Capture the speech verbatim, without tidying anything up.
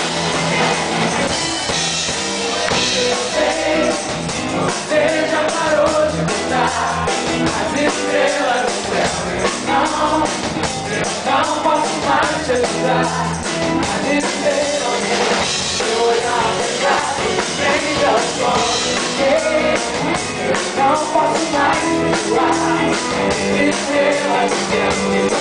Você já parou de contar as estrelas do céu. Não, eu não posso mais te ajudar. As estrelas do céu. Eu olhar pra frente ao sol. Eu não posso mais te perdoar. As estrelas do céu.